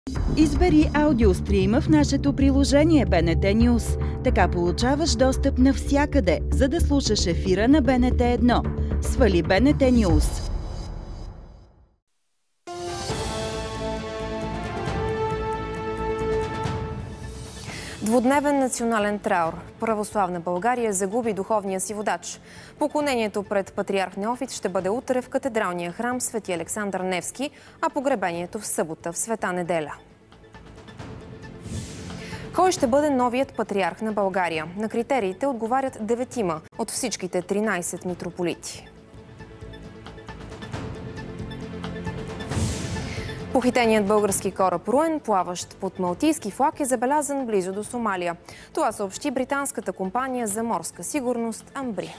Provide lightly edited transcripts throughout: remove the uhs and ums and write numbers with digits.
Избери аудиострима в нашето приложение БНТ News. Така получаваш достъп навсякъде, за да слушаш ефира на БНТ 1. Свали БНТ News. Двудневен национален траур. Православна България загуби духовния си водач. Поклонението пред патриарх Неофит ще бъде утре в катедралния храм Свети Александър Невски, а погребението в събота в Света неделя. Кой ще бъде новият патриарх на България? На критериите отговарят 9 от всичките 13 митрополити. Похитеният български кораб Руен, плаващ под малтийски флаг, е забелязан близо до Сомалия. Това съобщи британската компания за морска сигурност Амбри.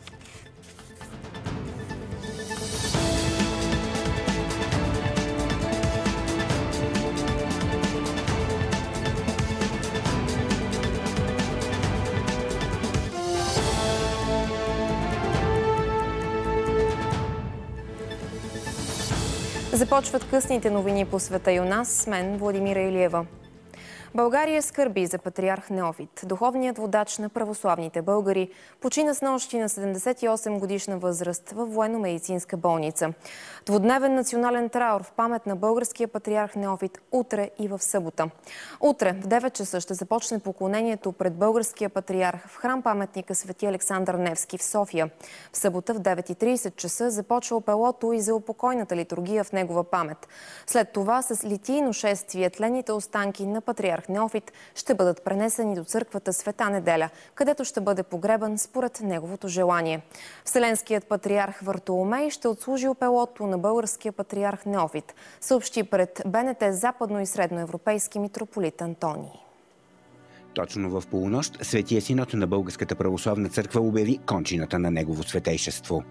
Започват късните новини по света и у нас с мен, Владимира Илиева. България скърби за патриарх Неофит. Духовният водач на православните българи почина снощи на 78-годишна възраст в военно-медицинска болница. Двудневен национален траур в памет на българския патриарх Неофит утре и в събота. Утре в 9 часа ще започне поклонението пред българския патриарх в храм-паметника Свети Александър Невски в София. В събота в 9:30 часа започва опелото и за упокойната литургия в негова памет. След това с литийно шествие тленните останки на патриарх Неофит ще бъдат пренесени до църквата Света неделя, където ще бъде погребан според неговото желание. Вселенският патриарх Вартоломей ще отслужи опелото на българския патриарх Неофит, съобщи пред БНТ западно и средноевропейски митрополит Антоний. Точно в полунощ Светия синод на Българската православна църква обяви кончината на негово светейшество.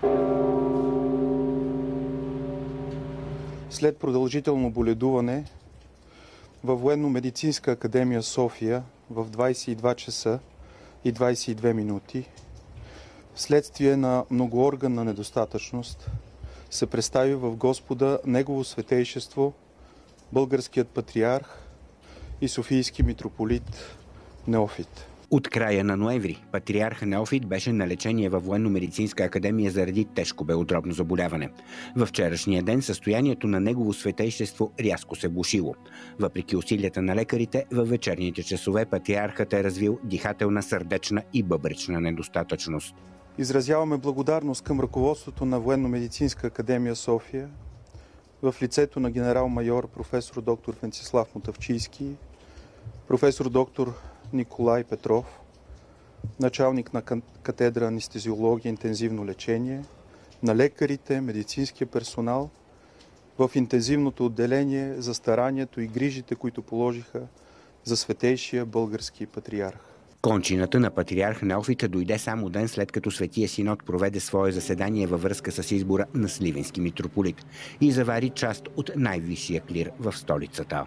След продължително боледуване във Военно-медицинска академия София в 22 часа и 22 минути, вследствие на многоорганна недостатъчност, се представи в Господа Негово светейшество, българският патриарх и софийски митрополит Неофит. От края на ноември патриарх Неофит беше на лечение във Военно-медицинска академия заради тежко белодробно заболяване. Във вчерашния ден състоянието на негово светейшество рязко се влошило. Въпреки усилията на лекарите, във вечерните часове патриархът е развил дихателна, сърдечна и бъбречна недостатъчност. Изразяваме благодарност към ръководството на Военно-медицинска академия София в лицето на генерал-майор професор доктор Венцислав Мотавчийски, професор доктор Николай Петров, началник на катедра анестезиология и интензивно лечение, на лекарите, медицинския персонал в интензивното отделение за старанието и грижите, които положиха за светейшия български патриарх. Кончината на патриарх Неофит дойде само ден след като Светия синод проведе свое заседание във връзка с избора на сливенски митрополит и завари част от най-висшия клир в столицата.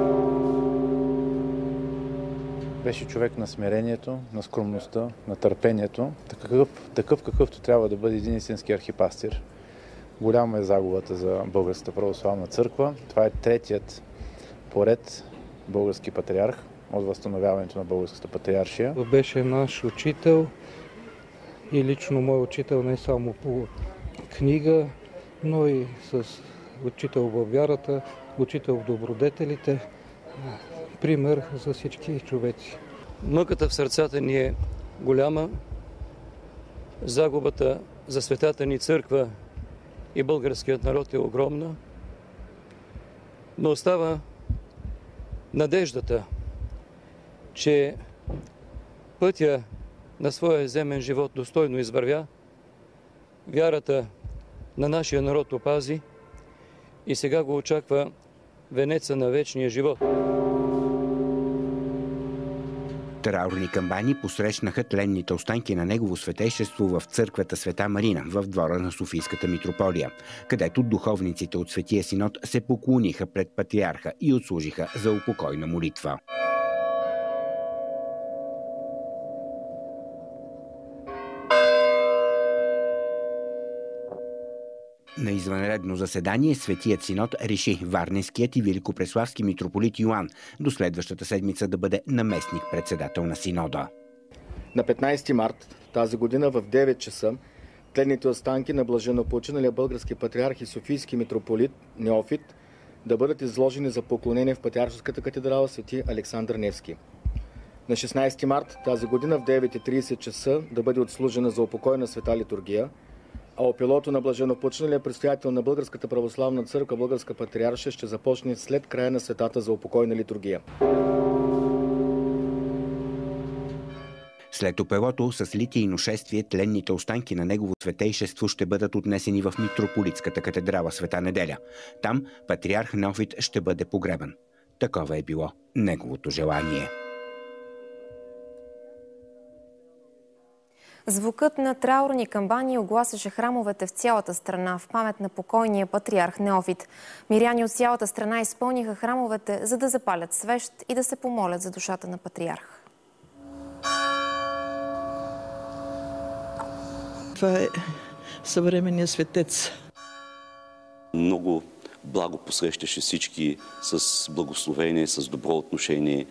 Беше човек на смирението, на скромността, на търпението, такъв какъвто трябва да бъде един истински архипастир. Голяма е загубата за Българската православна църква. Това е третият поред български патриарх от възстановяването на българската патриаршия. Беше наш учител и лично мой учител не само по книга, но и с учител във вярата, учител в добродетелите. Пример за всички човеци. Мъката в сърцата ни е голяма, загубата за светата ни църква и българският народ е огромна, но остава надеждата, че пътя на своя земен живот достойно извървя, вярата на нашия народ опази и сега го очаква венеца на вечния живот. Траурни камбани посрещнаха тленните останки на негово светейшество в църквата Света Марина в двора на Софийската митрополия, където духовниците от Светия синод се поклониха пред патриарха и отслужиха за упокойна молитва. На извънредно заседание Светият Синод реши Варненският и Великопреславски митрополит Йоан до следващата седмица да бъде наместник-председател на Синода. На 15 март тази година в 9 часа тленните останки на блаженнопочиналия български патриарх и софийски митрополит Неофит да бъдат изложени за поклонение в Патриаршеската катедрала Свети Александър Невски. На 16 март тази година в 9:30 часа да бъде отслужена за упокойна света литургия, а опилото на блаженнопочиналия предстоятел на Българската православна църква, Българска патриарша, ще започне след края на светата за упокойна литургия. След опелото с литийно шествие тленните останки на негово светейшество ще бъдат отнесени в митрополитската катедрала Света неделя. Там патриарх Неофит ще бъде погребан. Такова е било неговото желание. Звукът на траурни камбани огласяше храмовете в цялата страна в памет на покойния патриарх Неофит. Миряни от цялата страна изпълниха храмовете, за да запалят свещ и да се помолят за душата на патриарх. Това е съвременният светец. Много благо посрещаше всички с благословение, с добро отношение.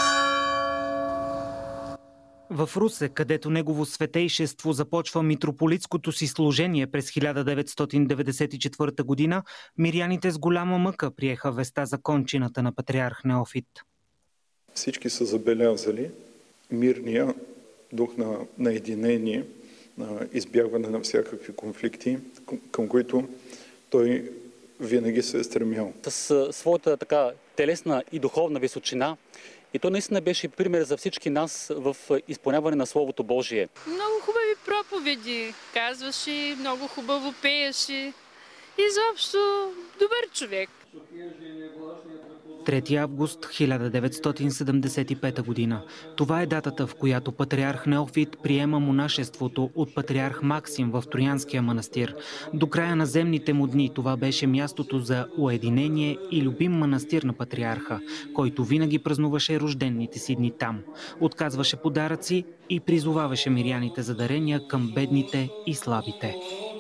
В Русе, където негово светейшество започва митрополитското си служение през 1994 година, миряните с голяма мъка приеха веста за кончината на патриарх Неофит. Всички са забелязали мирния дух на единение, на избягване на всякакви конфликти, към които той винаги се е стремял. С своята така телесна и духовна височина, и то наистина беше пример за всички нас в изпълняване на Словото Божие. Много хубави проповеди казваше, много хубаво пееше. Изобщо добър човек. 3 август 1975 година. Това е датата, в която патриарх Неофит приема монашеството от патриарх Максим в Троянския манастир. До края на земните му дни това беше мястото за уединение и любим манастир на патриарха, който винаги празнуваше рождените си дни там. Отказваше подаръци и призоваваше миряните за дарения към бедните и слабите.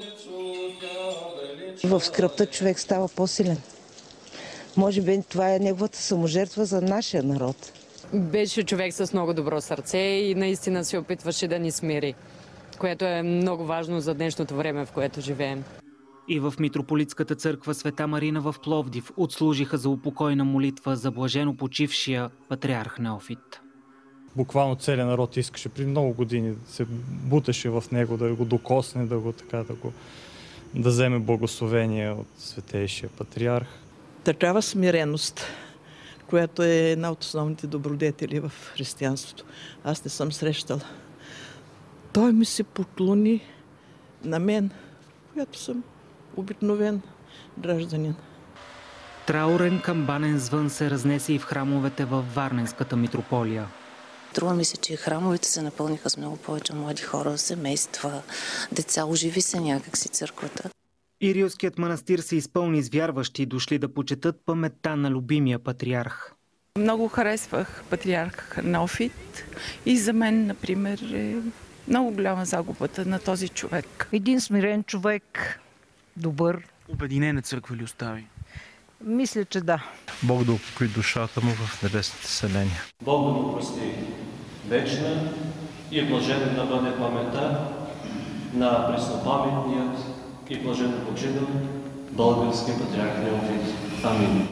В скръпта човек става по-силен. Може би това е неговата саможертва за нашия народ. Беше човек с много добро сърце и наистина се опитваше да ни смири, което е много важно за днешното време, в което живеем. И в митрополитската църква Света Марина в Пловдив отслужиха за упокойна молитва за блажено почившия патриарх Неофит. Буквално целият народ искаше при много години да се буташе в него, да го докосне, да вземе благословение от светейшия патриарх. Такава смиреност, която е една от основните добродетели в християнството. Аз не съм срещала. Той ми се поклони на мен, която съм обикновен гражданин. Траурен камбанен звън се разнесе и в храмовете във Варненската митрополия. Струва ми се, че храмовете се напълниха с много повече млади хора, семейства, деца. Оживи се някакси църквата. Ирилският манастир се изпълни с вярващи, дошли да почетат паметта на любимия патриарх. Много харесвах патриарх Неофит и за мен, например, е много голяма загубата на този човек. Един смирен човек, добър. Обединена църква ли остави? Мисля, че да. Бог да упокои душата му в небесните селения. Бог да му прости вечна и блажена да бъде паметта на преснопаметният и блаженно починал български патриарх Неофит. Амин.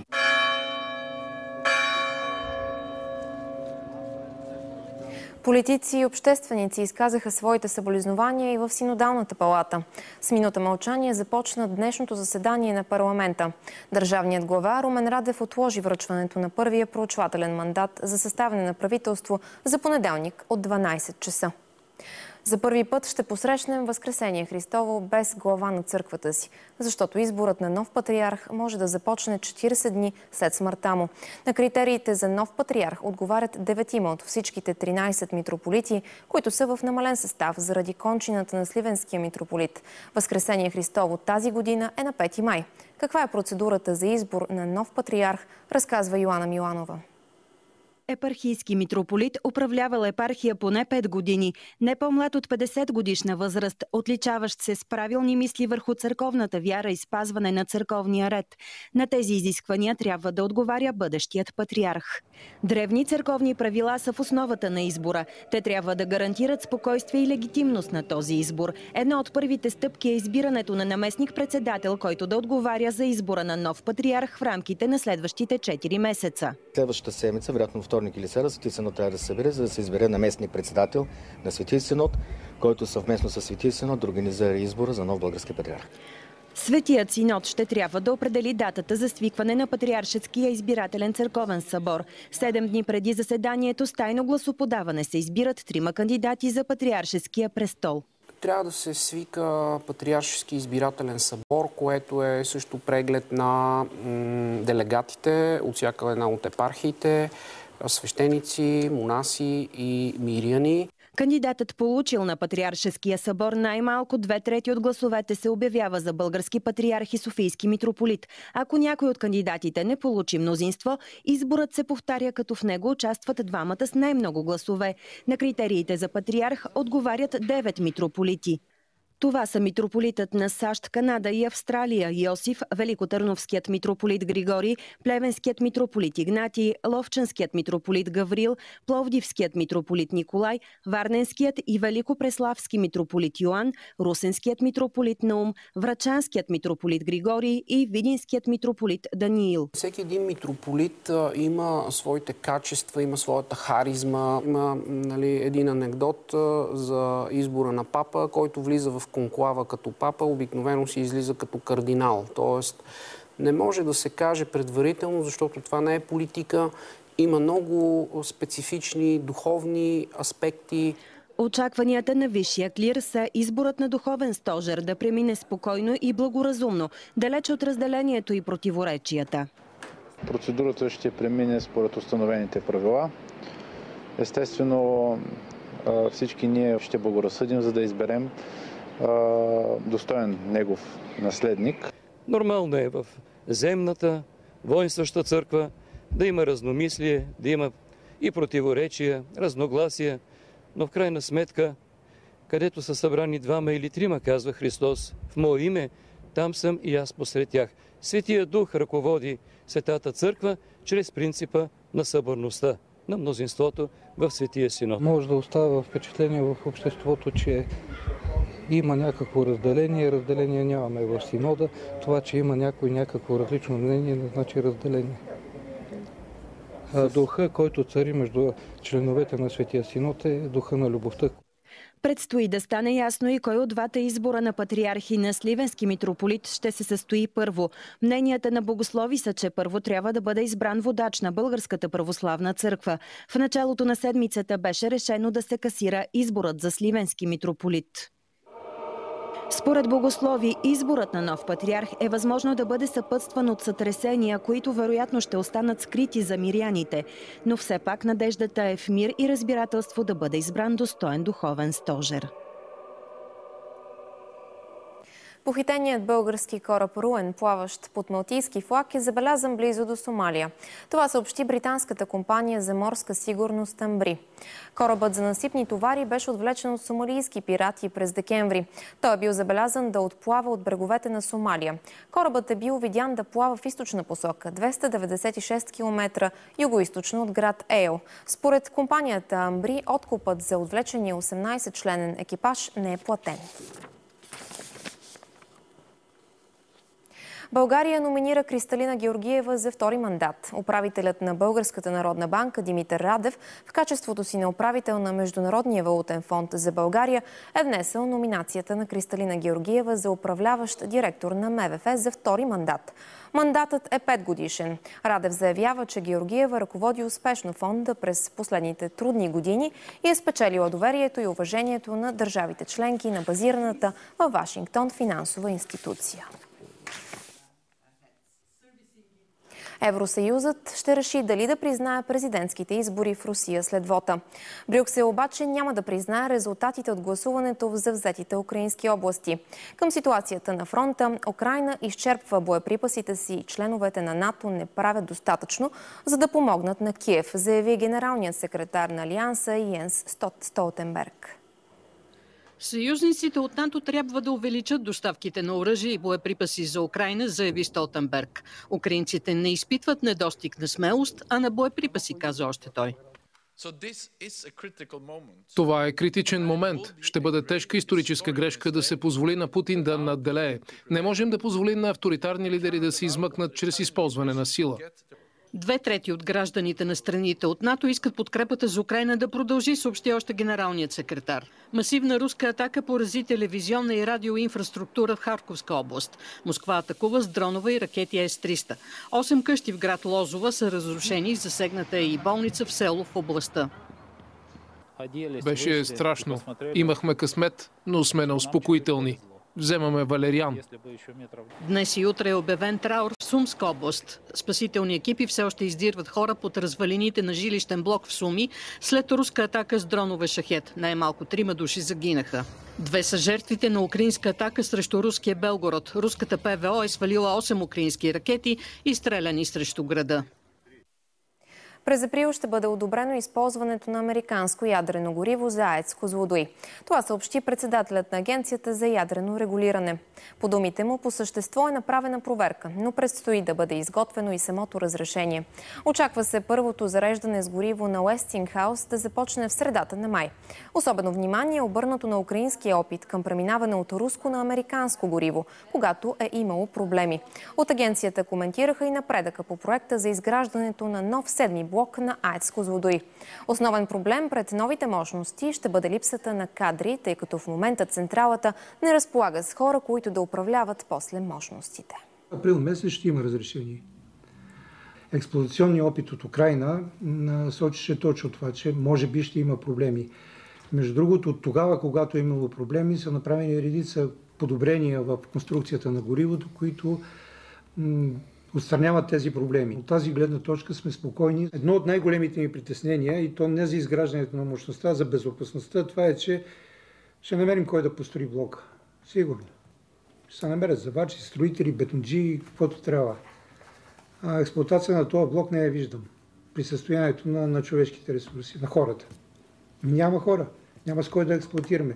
Политици и общественици изказаха своите съболезнования и в Синодалната палата. С минута мълчание започна днешното заседание на парламента. Държавният глава Румен Радев отложи връчването на първия проучвателен мандат за съставяне на правителство за понеделник от 12 часа. За първи път ще посрещнем Възкресение Христово без глава на църквата си, защото изборът на нов патриарх може да започне 40 дни след смъртта му. На критериите за нов патриарх отговарят 9 от всичките 13 митрополити, които са в намален състав заради кончината на Сливенския митрополит. Възкресение Христово тази година е на 5 май. Каква е процедурата за избор на нов патриарх, разказва Йоана Миланова. епархийски митрополит, управлявал епархия поне 5 години, не по-млад от 50 годишна възраст, отличаващ се с правилни мисли върху църковната вяра и спазване на църковния ред. На тези изисквания трябва да отговаря бъдещият патриарх. Древни църковни правила са в основата на избора. Те трябва да гарантират спокойствие и легитимност на този избор. Една от първите стъпки е избирането на наместник-председател, който да отговаря за избора на нов патриарх в рамките на следващите 4 месеца. Следващата седмица, вероятно вторник или сряда, Светия синод трябва да се събере, за да се избере наместник-председател на Светия синод, който съвместно с Светия синод да организира избора за нов български патриарх. Светият синод ще трябва да определи датата за свикване на Патриаршеския избирателен църковен събор. 7 дни преди заседанието с тайно гласоподаване се избират 3 кандидати за Патриаршеския престол. Трябва да се свика Патриаршески избирателен събор, което е също преглед на делегатите от всяка една от епархиите, свещеници, монаси и миряни. Кандидатът, получил на Патриаршеския събор най-малко 2/3 от гласовете, се обявява за български патриарх и софийски митрополит. Ако някой от кандидатите не получи мнозинство, изборът се повтаря, като в него участват двамата с най-много гласове. На критериите за патриарх отговарят 9 митрополити. Това са митрополитът на САЩ, Канада и Австралия Йосиф, великотърновският митрополит Григорий, плевенският митрополит Игнатий, ловчанският митрополит Гаврил, пловдивският митрополит Николай, варненският и великопреславски митрополит Йоан, русенският митрополит Наум, врачанският митрополит Григорий и видинският митрополит Даниил. Всеки един митрополит има своите качества, има своята харизма. Има един анекдот за избора на папа, който влиза в конклава като папа, обикновено си излиза като кардинал. Тоест, не може да се каже предварително, защото това не е политика. Има много специфични духовни аспекти. Очакванията на висшия клир са изборът на духовен стожер да премине спокойно и благоразумно, далеч от разделението и противоречията. Процедурата ще премине според установените правила. Естествено, всички ние ще благоразсъдим, за да изберем достоен негов наследник. Нормално е в земната, воинстваща църква да има разномислие, да има и противоречия, разногласия, но в крайна сметка, където са събрани 2 или 3, казва Христос, в мое име, там съм и аз посред тях. Светия Дух ръководи Светата църква чрез принципа на съборността, на мнозинството в Светия синод. Може да остава впечатление в обществото, че има някакво разделение. Разделение нямаме в синода. Това, че има някакво различно мнение, не значи разделение. Духа, който цари между членовете на Светия синод, е духа на любовта. Предстои да стане ясно и кой от двата избора на патриархи на Сливенски митрополит ще се състои първо. Мненията на богослови са, че първо трябва да бъде избран водач на Българската православна църква. В началото на седмицата беше решено да се касира изборът за Сливенски митрополит. Според богослови, изборът на нов патриарх е възможно да бъде съпътстван от сътресения, които вероятно ще останат скрити за миряните. Но все пак надеждата е в мир и разбирателство да бъде избран достоен духовен стожер. Похитеният български кораб Руен, плаващ под малтийски флаг, е забелязан близо до Сомалия. Това съобщи британската компания за морска сигурност Амбри. Корабът за насипни товари беше отвлечен от сомалийски пирати през декември. Той е бил забелязан да отплава от бреговете на Сомалия. Корабът е бил видян да плава в източна посока, 296 км югоизточно от град Ейл. Според компанията Амбри, откупът за отвлечения 18-членен екипаж не е платен. България номинира Кристалина Георгиева за втори мандат. Управителят на Българската народна банка Димитър Радев в качеството си на управител на Международния валутен фонд за България е внесъл номинацията на Кристалина Георгиева за управляващ директор на МВФ за втори мандат. Мандатът е 5 годишен. Радев заявява, че Георгиева ръководи успешно фонда през последните трудни години и е спечелила доверието и уважението на държавите членки на базираната във Вашингтон финансова институция. Евросъюзът ще реши дали да признае президентските избори в Русия след вота. Брюксел обаче няма да признае резултатите от гласуването в завзетите украински области. Към ситуацията на фронта, Украйна изчерпва боеприпасите си и членовете на НАТО не правят достатъчно, за да помогнат на Киев, заяви генералният секретар на Алианса Йенс Столтенберг. Съюзниците от НАТО трябва да увеличат доставките на оръжие и боеприпаси за Украйна, заяви Столтенберг. Украинците не изпитват недостиг на смелост, а на боеприпаси, каза още той. Това е критичен момент. Ще бъде тежка историческа грешка да се позволи на Путин да надделее. Не можем да позволим на авторитарни лидери да се измъкнат чрез използване на сила. 2/3 от гражданите на страните от НАТО искат подкрепата за Украйна да продължи, съобщи още генералният секретар. Масивна руска атака порази телевизионна и радиоинфраструктура в Харковска област. Москва атакува с дронове и ракети С-300. 8 къщи в град Лозова са разрушени, засегната е и болница в село в областта. Беше страшно. Имахме късмет, но сме неуспокоителни. Вземаме валериан. Днес и утре е обявен траур в Сумска област. Спасителни екипи все още издирват хора под развалините на жилищен блок в Суми след руска атака с дронове шахет. Най-малко 3 души загинаха. 2 са жертвите на украинска атака срещу руския Белгород. Руската ПВО е свалила 8 украински ракети, изстреляни срещу града. През април ще бъде одобрено използването на американско ядрено гориво за АЕЦ Козлодуй. Това съобщи председателят на Агенцията за ядрено регулиране. По думите му, по същество е направена проверка, но предстои да бъде изготвено и самото разрешение. Очаква се първото зареждане с гориво на Уестингхаус да започне в средата на май. Особено внимание е обърнато на украинския опит към преминаване от руско на американско гориво, когато е имало проблеми. От агенцията коментираха и напредъка по проекта за изграждането на нов 7-ми блок на АЕЦ Козлодуй. Основен проблем пред новите мощности ще бъде липсата на кадри, тъй като в момента централата не разполага с хора, които да управляват после мощностите. Април месец ще има разрешение. Експлоатационният опит от Украйна сочеше точно това, че може би ще има проблеми. Между другото, от тогава, когато е имало проблеми, са направени редица подобрения в конструкцията на горивото, които отстраняват тези проблеми. От тази гледна точка сме спокойни. Едно от най-големите ми притеснения, и то не за изграждането на мощността, а за безопасността, това е, че ще намерим кой да построи блока. Сигурно. Ще се намерят заварчи, строители, бетонджи, каквото трябва. А експлоатация на този блок не я виждам. При състоянието на човешките ресурси, на хората. Няма хора. Няма с кой да експлоатираме.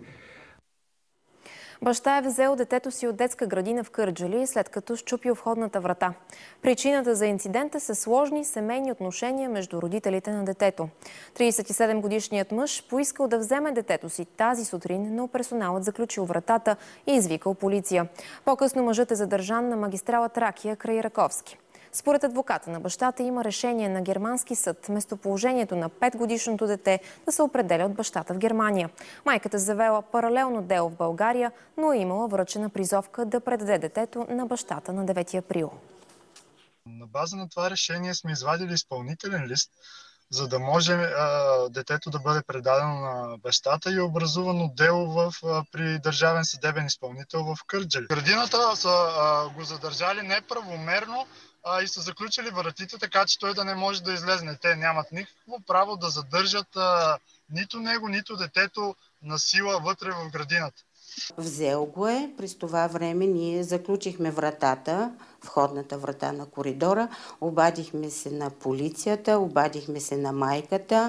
Баща е взел детето си от детска градина в Кърджали, след като счупил входната врата. Причината за инцидента са сложни семейни отношения между родителите на детето. 37-годишният мъж поискал да вземе детето си тази сутрин, но персоналът заключил вратата и извикал полиция. По-късно мъжът е задържан на магистрала Тракия край Раковски. Според адвоката на бащата има решение на германски съд местоположението на 5-годишното дете да се определя от бащата в Германия. Майката завела паралелно дело в България, но е имала връчена призовка да предаде детето на бащата на 9 април. На база на това решение сме извадили изпълнителен лист, за да може детето да бъде предадено на бащата и образувано дело при държавен съдебен изпълнител в Кърджали. Градината са го задържали неправомерно и са заключили вратите, така че той да не може да излезне. Те нямат никакво право да задържат нито него, нито детето на сила вътре в градината. Взел го е. През това време ние заключихме вратата, входната врата на коридора, обадихме се на полицията, обадихме се на майката.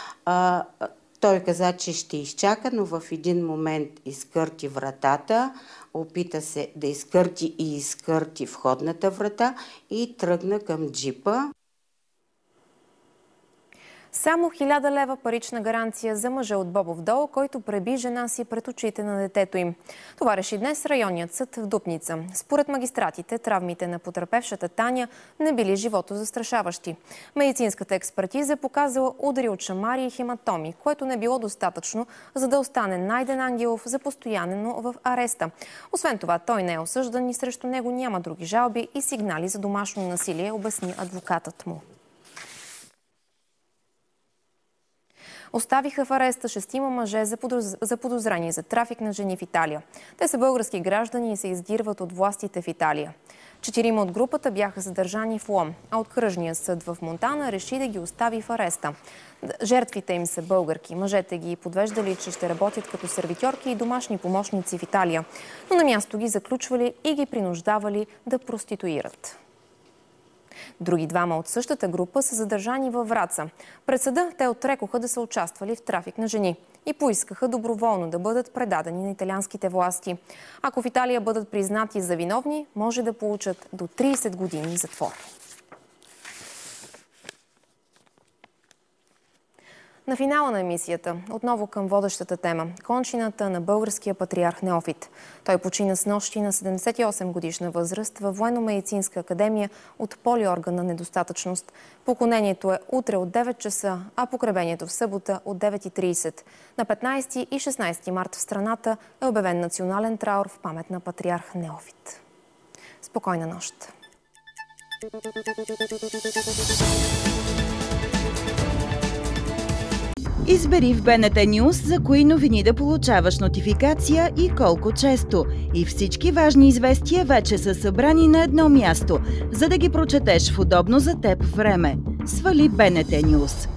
Той каза, че ще изчака, но в един момент изкърти вратата, опита се да изкърти входната врата и тръгна към джипа. Само 1000 лева парична гаранция за мъжа от Бобов дол, който преби жена си пред очите на детето им. Това реши днес районният съд в Дупница. Според магистратите, травмите на потърпевшата Таня не били животозастрашаващи. Медицинската експертиза е показала удари от шамари и хематоми, което не било достатъчно, за да остане Найден Ангелов за постоянно в ареста. Освен това, той не е осъждан и срещу него няма други жалби и сигнали за домашно насилие, обясни адвокатът му. Оставиха в ареста 6 мъже за подозрение за трафик на жени в Италия. Те са български граждани и се издирват от властите в Италия. 4 от групата бяха задържани в Лом, а окръжния съд в Монтана реши да ги остави в ареста. Жертвите им са българки. Мъжете ги подвеждали, че ще работят като сервитьорки и домашни помощници в Италия, но на място ги заключвали и ги принуждавали да проституират. Други 2 от същата група са задържани във Враца. Пред съда те отрекоха да са участвали в трафик на жени и поискаха доброволно да бъдат предадени на италианските власти. Ако в Италия бъдат признати за виновни, може да получат до 30 години затвор. На финала на емисията, отново към водещата тема – кончината на българския патриарх Неофит. Той почина снощи на 78 годишна възраст във Военно-медицинска академия от полиорганна недостатъчност. Поклонението е утре от 9 часа, а погребението в събота от 9:30. На 15 и 16 март в страната е обявен национален траур в памет на патриарх Неофит. Спокойна нощ! Избери в БНТ News за кои новини да получаваш нотификация и колко често. И всички важни известия вече са събрани на едно място, за да ги прочетеш в удобно за теб време. Свали БНТ News.